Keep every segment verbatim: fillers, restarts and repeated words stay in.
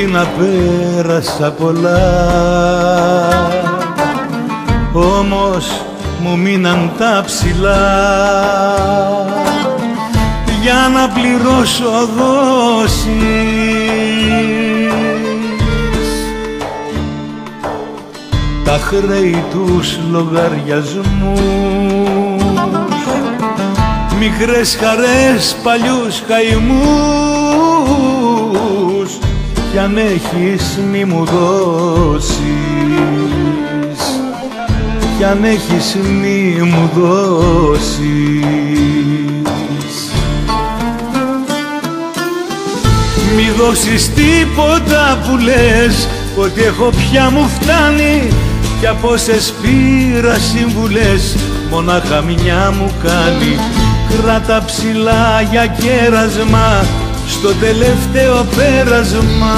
να πέρασα πολλά, όμως μου μείναν τα ψηλά για να πληρώσω δόσεις. Τα χρέη τους λογαριασμούς, μικρές χαρές, παλιούς καημούς, κι αν έχεις μη μου δώσεις, κι αν έχεις μη μου δώσεις. Μη δώσεις τίποτα που λες, ότι έχω πια μου φτάνει, κι από όσες πήρα συμβουλές μονάχα μια μου κάνει. Κράτα ψηλά για κέρασμα στο τελευταίο πέρασμα.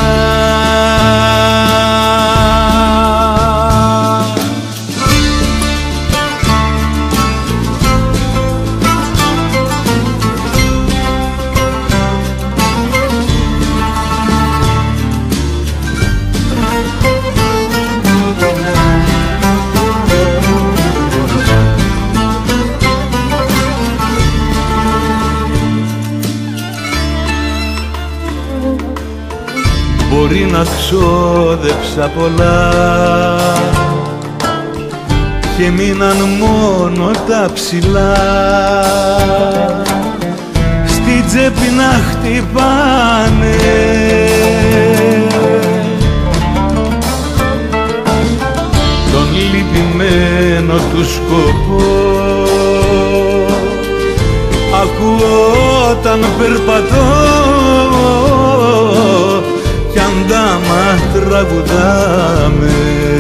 Μπορεί να ξόδεψα πολλά και μείναν μόνο τα ψηλά στη τσέπη να χτυπάνε. Τον λυπημένο του σκοπό ακούω όταν περπατώ, κι αντάμα τραγουδάμε,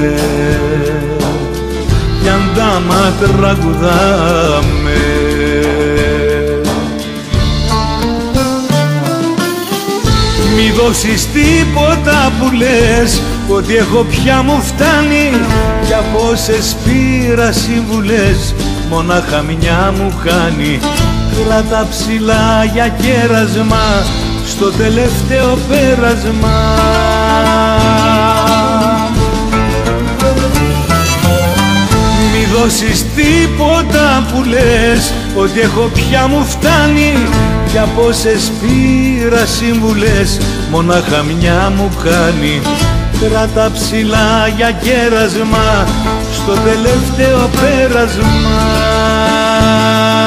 κι αντάμα τραγουδάμε. Μη δώσεις τίποτα που λες, ότι έχω πια μου φτάνει, κι από όσες πήρα συμβουλές μονάχα μια μου κάνει. Κράτα ψηλά για κέρασμα στο τελευταίο πέρασμα. Μη δώσεις τίποτα που λες, ότι έχω πια μου φτάνει, κι από όσες πήρα συμβουλές μονάχα μια μου κάνει. Κράτα ψηλά για κέρασμα στο τελευταίο πέρασμα.